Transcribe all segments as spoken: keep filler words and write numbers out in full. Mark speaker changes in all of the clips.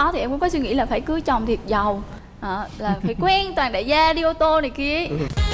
Speaker 1: đó thì em cũng có suy nghĩ là phải cưới chồng thiệt giàu, à, là phải quen toàn đại gia, đi ô tô này kia.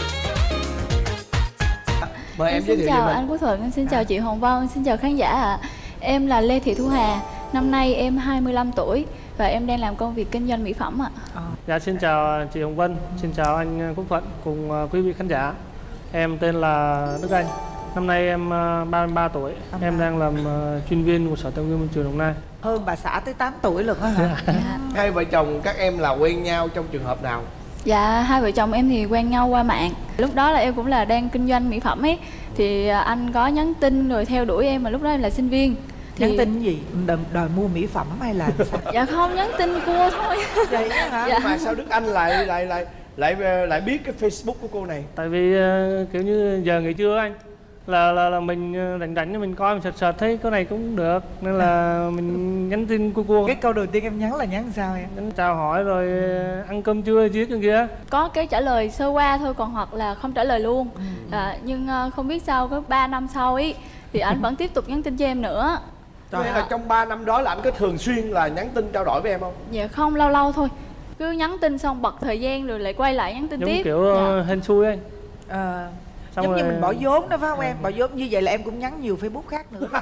Speaker 2: Mời em,
Speaker 1: em
Speaker 2: giới
Speaker 1: xin
Speaker 2: thiệu
Speaker 1: chào
Speaker 2: mình.
Speaker 1: anh Quốc Thuận, em xin chào chị Hồng Vân, xin chào khán giả ạ. À. Em là Lê Thị Thu Hà, năm nay em hai mươi lăm tuổi và em đang làm công việc kinh doanh mỹ phẩm ạ. À.
Speaker 3: Dạ, xin chào chị Hồng Vân, xin chào anh Quốc Thuận cùng quý vị khán giả. Em tên là Đức Anh, năm nay em ba mươi ba tuổi, à, em đang làm chuyên viên của Sở Tài nguyên Môi trường Đồng Nai.
Speaker 4: Hơn bà xã tới tám tuổi luôn á hả?
Speaker 1: Dạ.
Speaker 2: Hai vợ chồng các em là quen nhau trong trường hợp nào?
Speaker 1: Dạ, hai vợ chồng em thì quen nhau qua mạng. Lúc đó là em cũng là đang kinh doanh mỹ phẩm ấy, thì anh có nhắn tin rồi theo đuổi em, mà lúc đó em là sinh viên. Thì...
Speaker 4: Nhắn tin gì? Đòi, đòi mua mỹ phẩm hay là sao?
Speaker 1: Dạ không, nhắn tin cua thôi.
Speaker 4: Vậy đó hả?
Speaker 1: Dạ.
Speaker 2: Mà sao Đức Anh lại lại lại lại lại biết cái Facebook của cô này?
Speaker 3: Tại vì uh, kiểu như giờ nghỉ trưa anh là là, là mình rảnh rảnh mình coi mình sợt sợt thấy cái này cũng được nên là mình nhắn tin cô cô.
Speaker 4: Cái câu đầu tiên em nhắn là nhắn sao em?
Speaker 3: Nhắn chào hỏi rồi ăn cơm trưa chứ cái kia.
Speaker 1: Có cái trả lời sơ qua thôi, còn hoặc là không trả lời luôn. Ừ. À, nhưng uh, không biết sao có ba năm sau ấy thì anh vẫn tiếp tục nhắn tin cho em nữa.
Speaker 2: Có nghĩa là trong ba năm đó là anh có thường xuyên là nhắn tin trao đổi với em không?
Speaker 1: Dạ không, lâu lâu thôi. Cứ nhắn tin xong bật thời gian rồi lại quay lại nhắn tin
Speaker 3: giống
Speaker 1: tiếp.
Speaker 3: Kiểu
Speaker 1: dạ.
Speaker 3: hên xui anh.
Speaker 4: À,
Speaker 3: xong
Speaker 4: giống
Speaker 3: rồi...
Speaker 4: như mình bỏ vốn đó phải không em? Bỏ vốn như vậy là em cũng nhắn nhiều Facebook khác nữa.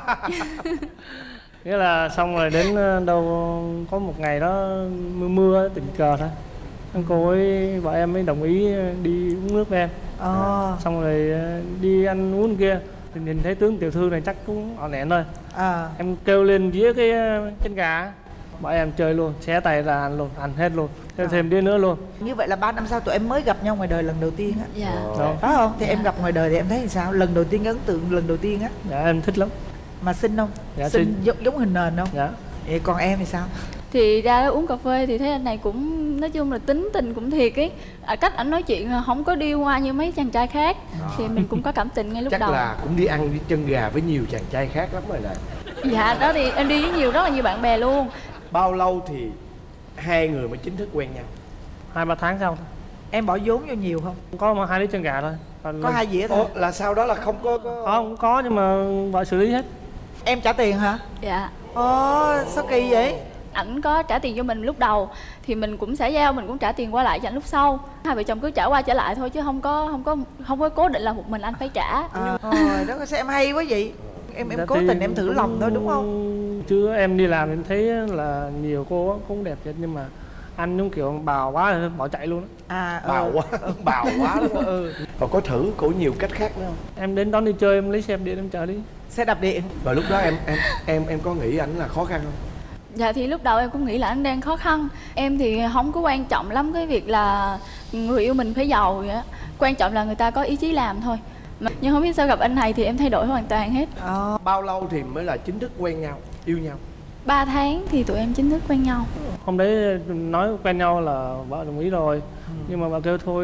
Speaker 3: Nghĩa là xong rồi đến đâu có một ngày đó mưa mưa tình cờ thôi, anh cô ấy vợ em mới đồng ý đi uống nước với em.
Speaker 4: À.
Speaker 3: Xong rồi đi ăn uống kia thì nhìn thấy tướng tiểu thư này chắc cũng ỏn ẻn thôi.
Speaker 4: À.
Speaker 3: Em kêu lên dĩa cái chân gà, bọn em chơi luôn, xé tay ra ăn luôn, ăn hết luôn, thêm à. thêm đĩa nữa luôn.
Speaker 4: Như vậy là ba năm sau tụi em mới gặp nhau ngoài đời lần đầu tiên á.
Speaker 1: Dạ.
Speaker 3: Đó.
Speaker 4: Phải không? Thì dạ. em gặp ngoài đời thì em thấy sao? Lần đầu tiên ấn tượng lần đầu tiên á.
Speaker 3: Dạ em thích lắm.
Speaker 4: Mà xinh không?
Speaker 3: Dạ,
Speaker 4: xinh,
Speaker 3: xinh.
Speaker 4: Giống, giống hình nền không?
Speaker 3: Dạ.
Speaker 4: Vậy còn em thì sao?
Speaker 1: Thì ra đó uống cà phê thì thấy anh này cũng nói chung là tính tình cũng thiệt ấy. À, cách ảnh nói chuyện không có điêu hoa như mấy chàng trai khác. À. Thì mình cũng có cảm tình ngay lúc
Speaker 2: chắc
Speaker 1: đầu.
Speaker 2: Chắc là cũng đi ăn đi chân gà với nhiều chàng trai khác lắm rồi nè.
Speaker 1: Dạ đó thì em đi với nhiều rất là nhiều bạn bè luôn.
Speaker 2: Bao lâu thì hai người mới chính thức quen nhau?
Speaker 3: Hai ba tháng sau.
Speaker 4: Em bỏ vốn vô nhiều không?
Speaker 3: Có mà hai đứa chân gà thôi.
Speaker 4: Còn có lần... hai dĩa thôi.
Speaker 2: Ồ, là sau đó là không có, có...
Speaker 3: Không có nhưng mà vợ xử lý hết.
Speaker 4: Em trả tiền hả?
Speaker 1: Dạ.
Speaker 4: Ồ, sao kỳ vậy?
Speaker 1: Ảnh có trả tiền cho mình lúc đầu thì mình cũng sẽ giao, mình cũng trả tiền qua lại cho anh lúc sau. Hai vợ chồng cứ trả qua trả lại thôi chứ không có không có không có cố định là một mình anh phải trả.
Speaker 4: À, rồi đó, sao em hay quá vậy? Em em dạ cố tình em thử cũng... lòng thôi đúng không?
Speaker 3: Chứ em đi làm em thấy là nhiều cô cũng đẹp thiệt nhưng mà anh giống kiểu bào quá bỏ chạy luôn á.
Speaker 4: À,
Speaker 2: bào
Speaker 4: ừ.
Speaker 2: quá, bào quá đúng không? Ừ. Còn có thử của nhiều cách khác nữa không?
Speaker 3: Em đến đón đi chơi em lấy xe đạp điện em chở đi.
Speaker 4: Xe đạp điện.
Speaker 2: Rồi lúc đó em em em em có nghĩ ảnh là khó khăn không?
Speaker 1: Dạ thì lúc đầu em cũng nghĩ là anh đang khó khăn. Em thì không có quan trọng lắm cái việc là người yêu mình phải giàu vậy á. Quan trọng là người ta có ý chí làm thôi. Nhưng không biết sao gặp anh này thì em thay đổi hoàn toàn hết.
Speaker 2: À. Bao lâu thì mới là chính thức quen nhau, yêu nhau?
Speaker 1: Ba tháng thì tụi em chính thức quen nhau.
Speaker 3: Hôm đấy nói quen nhau là vợ đồng ý rồi. Ừ. Nhưng mà bà kêu thôi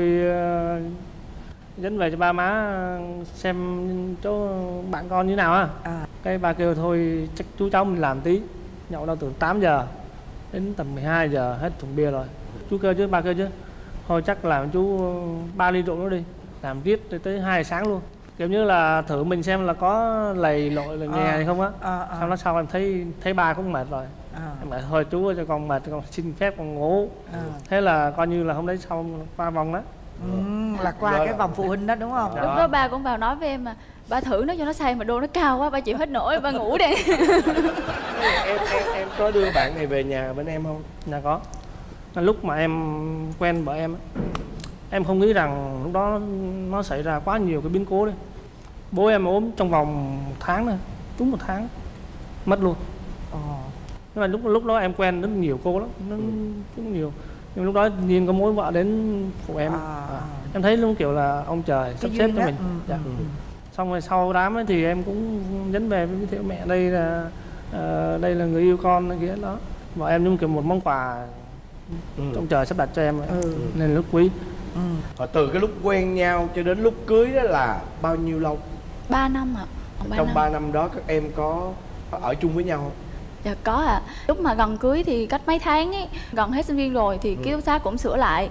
Speaker 3: dẫn về cho ba má xem chỗ bạn con như nào á. À. Cái bà kêu thôi chắc chú cháu mình làm tí. Nhậu đâu từ tám giờ đến tầm mười hai giờ hết thùng bia rồi. Chú kêu chứ, ba kêu chứ thôi chắc làm chú ba ly rượu nữa đi. Làm tiếp tới hai giờ sáng luôn. Kiểu như là thử mình xem là có lầy lội là nghe hay không á. À, à. Xong nó sau em thấy thấy ba cũng mệt rồi. À. Em bảo thôi chú cho con mệt, con xin phép con ngủ. À. Thế là coi như là hôm đấy sau qua vòng đó.
Speaker 4: Ừ, là qua rồi. Cái vòng phụ huynh đó đúng không?
Speaker 1: Đó. Lúc đó ba cũng vào nói với em mà ba thử nó cho nó say mà đô nó cao quá ba chịu hết nổi, ba ngủ đi.
Speaker 2: em, em em có đưa bạn này về nhà bên em không?
Speaker 3: Dạ có. Lúc mà em quen vợ em em không nghĩ rằng lúc đó nó xảy ra quá nhiều cái biến cố đấy. Bố em ốm trong vòng một tháng nữa, đúng một tháng mất luôn. Ờ. Nhưng mà lúc lúc đó em quen rất nhiều cô lắm, nó rất nhiều. Nhưng lúc đó nhiên có mối vợ đến phụ em. À. À. Em thấy lúc kiểu là ông trời sắp xếp cho mình. Ừ. Dạ. Ừ. Xong rồi sau đám ấy thì em cũng nhấn về với giới thiệu mẹ đây là uh, đây là người yêu con kia đó. Vợ em giống kiểu một món quà ừ. ông trời sắp đặt cho em ấy. Ừ. Nên lúc quý.
Speaker 2: Ừ. Và từ cái lúc quen nhau cho đến lúc cưới đó là bao nhiêu lâu?
Speaker 1: ba năm ạ.
Speaker 2: À. Trong ba năm đó các em có ở chung với nhau không?
Speaker 1: Dạ có ạ. À. Lúc mà gần cưới thì cách mấy tháng ấy, gần hết sinh viên rồi thì ừ. ký túc xá cũng sửa lại.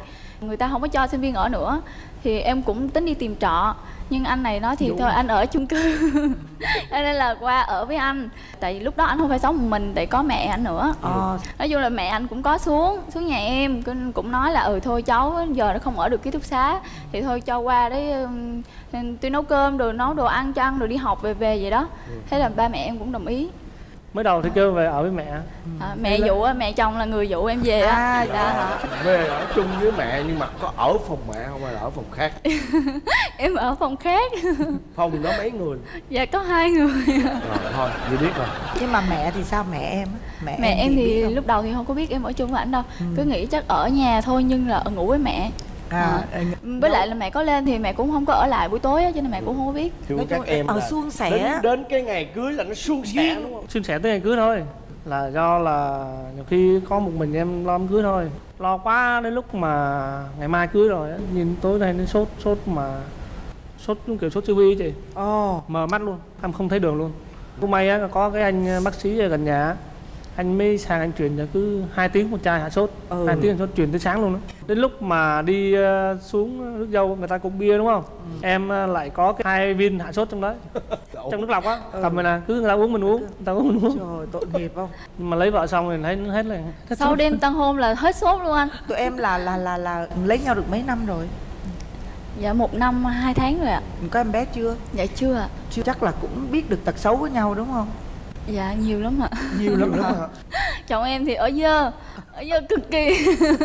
Speaker 1: người ta không có cho sinh viên ở nữa thì em cũng tính đi tìm trọ, nhưng anh này nói thì
Speaker 2: Đúng.
Speaker 1: thôi anh ở chung cư nên là qua ở với anh. Tại vì lúc đó anh không phải sống một mình, tại có mẹ anh nữa.
Speaker 4: Ờ.
Speaker 1: Nói chung là mẹ anh cũng có xuống xuống nhà em, cũng nói là ừ thôi cháu giờ nó không ở được ký túc xá thì thôi cho qua đấy, tôi nấu cơm rồi nấu đồ ăn cho ăn rồi đi học về về vậy đó. Thế là ba mẹ em cũng đồng ý.
Speaker 3: Mới đầu thì kêu về ở với mẹ.
Speaker 1: À, mẹ dụ á, mẹ chồng là người dụ em về á.
Speaker 4: À,
Speaker 1: Dạ.
Speaker 4: hả?
Speaker 2: Về ở chung với mẹ nhưng mà có ở phòng mẹ không hay là ở phòng khác?
Speaker 1: Em ở phòng khác.
Speaker 2: Phòng đó mấy người?
Speaker 1: Dạ có hai người.
Speaker 2: Rồi thôi, Nhi biết rồi.
Speaker 4: Nhưng mà mẹ thì sao, mẹ em á? Mẹ,
Speaker 1: Mẹ em
Speaker 4: biết
Speaker 1: thì
Speaker 4: không?
Speaker 1: lúc đầu thì không có biết em ở chung với ảnh đâu.
Speaker 4: Ừ.
Speaker 1: Cứ nghĩ chắc ở nhà thôi nhưng là ở ngủ với mẹ.
Speaker 4: À,
Speaker 1: À, với lại là mẹ có lên thì mẹ cũng không có ở lại buổi tối á, cho nên mẹ cũng không có biết.
Speaker 2: Thưa
Speaker 4: nói
Speaker 2: các
Speaker 4: chung
Speaker 2: em
Speaker 4: ở
Speaker 2: là
Speaker 4: suôn sẻ.
Speaker 2: đến, đến cái ngày cưới là nó suôn sẻ đúng không?
Speaker 3: Suôn sẻ tới ngày cưới thôi. Là do là nhiều khi có một mình em lo đám cưới thôi. Lo quá đến lúc mà ngày mai cưới rồi á, nhìn tối nay nó sốt, sốt mà sốt giống kiểu sốt siêu vi chị.
Speaker 4: Ồ.
Speaker 3: Mờ mắt luôn, em không thấy đường luôn. Cũng may á, có cái anh bác sĩ ở gần nhà á, anh mới sang anh truyền cho cứ hai tiếng một chai hạ sốt.
Speaker 4: Ừ.
Speaker 3: Hai tiếng sốt truyền tới sáng luôn đó. Đến lúc mà đi uh, xuống nước dâu người ta cũng bia đúng không? Ừ. Em uh, lại có cái hai viên hạ sốt trong đấy. Trong nước lọc á,
Speaker 4: Ừ.
Speaker 3: cầm mình nè, cứ người ta uống mình uống, người ta uống mình uống.
Speaker 4: Trời, tội nghiệp không?
Speaker 3: Nhưng mà lấy vợ xong rồi thấy hết là hết
Speaker 1: Sau
Speaker 3: sốt.
Speaker 1: đêm tân hôn là hết sốt luôn anh.
Speaker 4: Tụi em là là là là lấy nhau được mấy năm rồi?
Speaker 1: Dạ một năm hai tháng rồi ạ.
Speaker 4: Có em bé chưa?
Speaker 1: Dạ chưa ạ.
Speaker 4: Chưa, chắc là cũng biết được tật xấu của nhau đúng không?
Speaker 1: Dạ nhiều lắm ạ.
Speaker 4: Nhiều lắm hả?
Speaker 1: Chồng em thì ở dơ, ở dơ cực kỳ.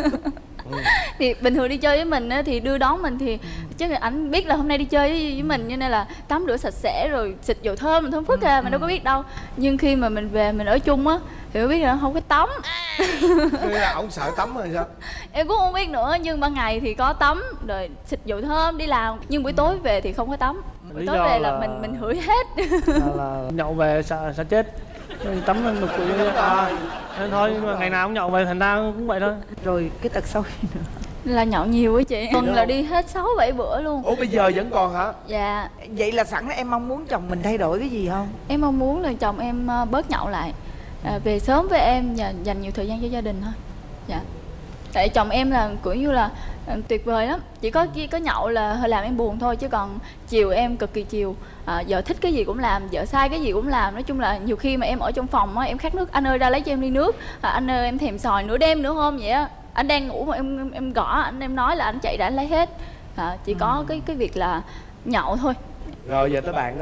Speaker 1: Thì bình thường đi chơi với mình á, thì đưa đón mình thì chắc là ảnh biết là hôm nay đi chơi với, với mình, cho nên là tắm rửa sạch sẽ rồi xịt dầu thơm mình thơm phức à, mình đâu có biết đâu. Nhưng khi mà mình về mình ở chung á thì mới biết là không có tắm.
Speaker 2: Thế là ông sợ tắm hay sao?
Speaker 1: Em cũng không biết nữa, nhưng ban ngày thì có tắm rồi xịt dầu thơm đi làm, nhưng buổi tối về thì không có tắm. Buổi
Speaker 3: Lý
Speaker 1: tối
Speaker 3: do
Speaker 1: về là
Speaker 3: là-
Speaker 1: mình mình hửi hết.
Speaker 3: là, là nhậu về sợ sợ chết. Tắm lên đục quỵ à, nên thôi, nhưng mà ngày nào cũng nhậu về thành ra cũng vậy thôi.
Speaker 4: Rồi cái tật xấu gì nữa?
Speaker 1: Là nhậu nhiều á chị, tuần là đi hết sáu bảy bữa luôn.
Speaker 2: Ủa bây giờ vẫn còn hả?
Speaker 1: Dạ
Speaker 4: Vậy là sẵn em mong muốn chồng mình thay đổi cái gì không?
Speaker 1: em mong muốn là chồng em ờ, bớt nhậu lại, à, về sớm với em và dành nhiều thời gian cho gia đình thôi. Dạ. Tại chồng em là kiểu như là ờ, tuyệt vời lắm, chỉ có chỉ có nhậu là hơi làm em buồn thôi, chứ còn chiều em cực kỳ chiều. À, vợ thích cái gì cũng làm, vợ sai cái gì cũng làm. Nói chung là nhiều khi mà em ở trong phòng á, em khát nước, anh ơi ra lấy cho em ly nước, à, anh ơi em thèm xoài nửa đêm nữa hôm vậy á, anh đang ngủ mà em em, em gõ anh, em nói là anh chạy ra anh lấy hết. À, chỉ có cái cái việc là nhậu thôi.
Speaker 2: Rồi giờ tới bạn đó.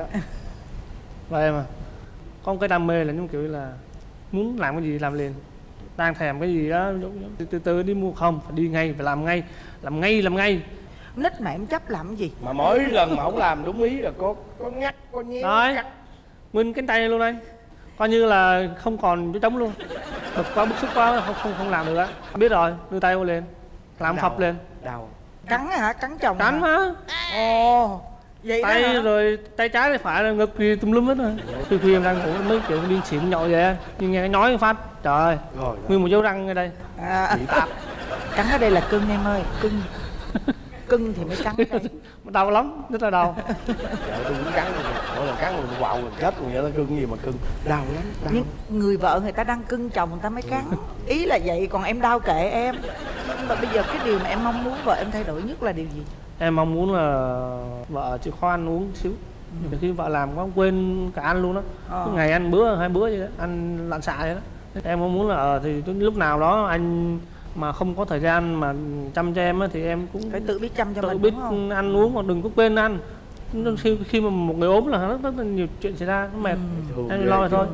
Speaker 3: Và em à, có một cái đam mê là giống kiểu là muốn làm cái gì làm liền, đang thèm cái gì đó từ từ, từ đi mua không, phải đi ngay, phải làm ngay, làm ngay làm ngay.
Speaker 4: Nít mà em chấp làm cái gì?
Speaker 2: Mà mỗi lần mà không làm đúng ý là có có ngắt, có nhéo
Speaker 3: Đấy,
Speaker 2: cắt.
Speaker 3: nguyên cánh tay luôn đây, coi như là không còn chỗ trống luôn. Bực quá, bức xúc quá, không không không làm được á. Biết rồi, đưa tay vô lên, làm
Speaker 2: Đau.
Speaker 3: phập lên,
Speaker 2: Đau.
Speaker 4: Cắn hả? Cắn chồng
Speaker 3: cắn
Speaker 4: hả?
Speaker 3: má,
Speaker 4: Ồ, vậy đó
Speaker 3: tay
Speaker 4: hả?
Speaker 3: rồi tay trái tay phải là ngực gì tùm lum hết rồi. Khi khi em đang ngủ mới kiểu đi xỉn nhậu vậy á, nhưng nghe nói một phát, trời ơi,
Speaker 2: Rồi,
Speaker 3: nguyên một dấu răng ngay đây.
Speaker 4: À,
Speaker 2: bị táp.
Speaker 4: cắn ở đây là cưng em ơi, cưng. Cưng thì mới cắn ở đây.
Speaker 3: Đau lắm, rất là đau.
Speaker 2: Vợ tôi cũng cắn rồi. Mỗi lần cắn rồi quạo rồi chết rồi, vậy nó cưng gì mà cưng. Đau lắm, đau.
Speaker 4: Nhưng người vợ người ta đang cưng chồng người ta mới cắn. Ý là vậy, còn em đau kệ em. Nhưng mà bây giờ cái điều mà em mong muốn vợ em thay đổi nhất là điều gì?
Speaker 3: Em mong muốn là vợ chịu khó ăn uống xíu. Nhiều khi vợ làm có quên cả ăn luôn đó.
Speaker 4: Ờ.
Speaker 3: Cứ ngày ăn bữa hai bữa vậy đó, ăn lặn xạ vậy đó. Em mong muốn là ờ, thì lúc nào đó anh mà không có thời gian mà chăm cho em á, thì em cũng
Speaker 4: Phải tự biết chăm cho
Speaker 3: tự
Speaker 4: mình
Speaker 3: biết
Speaker 4: đúng không?
Speaker 3: ăn uống mà đừng có quên ăn. Khi khi mà một người ốm là rất, rất là nhiều chuyện xảy ra, nó mệt.
Speaker 2: Thường
Speaker 3: Em
Speaker 2: ghê
Speaker 3: lo rồi
Speaker 2: chứ.
Speaker 3: thôi.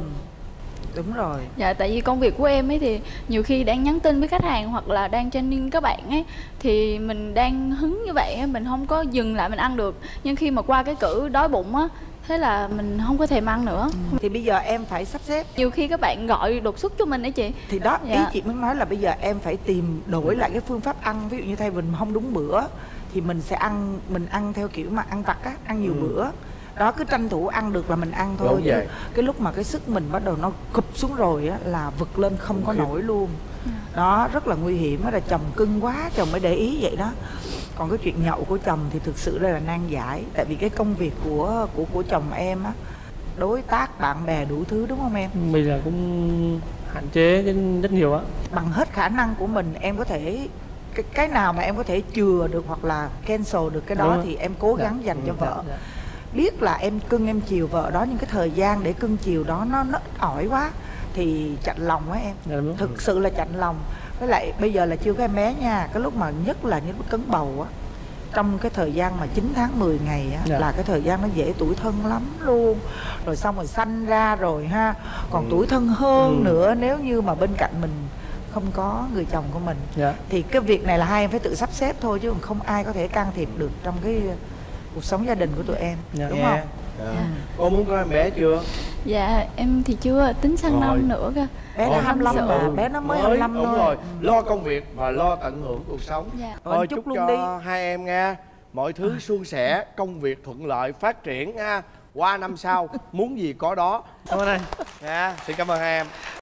Speaker 4: Đúng rồi.
Speaker 1: Dạ, tại vì công việc của em ấy thì nhiều khi đang nhắn tin với khách hàng hoặc là đang training các bạn ấy, thì mình đang hứng như vậy ấy, mình không có dừng lại mình ăn được. Nhưng khi mà qua cái cữ đói bụng á, thế là mình không có thèm ăn nữa.
Speaker 4: Thì bây giờ em phải sắp xếp.
Speaker 1: Nhiều khi các bạn gọi đột xuất cho mình ấy chị.
Speaker 4: Thì đó, ý
Speaker 1: Dạ.
Speaker 4: chị muốn nói là bây giờ em phải tìm đổi lại cái phương pháp ăn. Ví dụ như thay vì mình không đúng bữa thì mình sẽ ăn, mình ăn theo kiểu mà ăn vặt á, ăn nhiều
Speaker 2: Ừ.
Speaker 4: bữa. Đó, cứ tranh thủ ăn được là mình ăn thôi.
Speaker 2: Đúng
Speaker 4: Chứ
Speaker 2: vậy.
Speaker 4: cái lúc mà cái sức mình bắt đầu nó cụp xuống rồi á là vực lên không có
Speaker 2: Khiếp.
Speaker 4: nổi luôn. Đó, rất là nguy hiểm. Đó là chồng cưng quá, chồng mới để ý vậy đó. Còn cái chuyện nhậu của chồng thì thực sự đây là nan giải. Tại vì cái công việc của của của chồng em á, đối tác, bạn bè đủ thứ đúng không em?
Speaker 3: Bây giờ cũng hạn chế cái rất nhiều á.
Speaker 4: Bằng hết khả năng của mình em có thể cái, cái nào mà em có thể chừa được hoặc là cancel được cái đó thì em cố gắng dành cho vợ.
Speaker 3: Dạ.
Speaker 4: Biết là em cưng em chiều vợ đó, nhưng cái thời gian để cưng chiều đó nó nó ít ỏi quá thì chạnh lòng á em.
Speaker 3: Dạ, đúng.
Speaker 4: Thực sự là chạnh lòng. Với lại bây giờ là chưa có em bé nha, cái lúc mà nhất là những lúc cấn bầu á, trong cái thời gian mà chín tháng mười ngày á,
Speaker 3: Dạ.
Speaker 4: là cái thời gian nó dễ tủi thân lắm luôn. Rồi xong rồi sanh ra rồi ha, còn
Speaker 2: Ừ.
Speaker 4: tủi thân hơn
Speaker 2: Ừ.
Speaker 4: nữa nếu như mà bên cạnh mình không có người chồng của mình.
Speaker 3: Dạ.
Speaker 4: Thì cái việc này là hai em phải tự sắp xếp thôi, chứ không ai có thể can thiệp được trong cái cuộc sống gia đình của tụi em.
Speaker 3: Dạ.
Speaker 4: Đúng
Speaker 2: Nghe.
Speaker 4: không?
Speaker 2: Dạ. Cô muốn có em bé chưa?
Speaker 1: Dạ em thì chưa, tính sang
Speaker 2: Rồi.
Speaker 1: năm nữa cơ.
Speaker 4: Bé nó
Speaker 2: Thôi,
Speaker 4: hai mươi lăm
Speaker 1: sợ.
Speaker 4: mà, bé nó mới hai mươi lăm
Speaker 2: đúng
Speaker 4: thôi.
Speaker 2: rồi. Lo công việc và lo tận hưởng cuộc sống.
Speaker 1: Dạ.
Speaker 4: Thôi,
Speaker 2: Thôi
Speaker 4: chúc
Speaker 2: chúc
Speaker 4: luôn
Speaker 2: cho
Speaker 4: đi.
Speaker 2: hai em nha, mọi thứ suôn sẻ, công việc thuận lợi, phát triển ha. Qua năm sau muốn gì có đó
Speaker 3: Cảm ơn anh.
Speaker 2: nha. Xin cảm ơn hai em.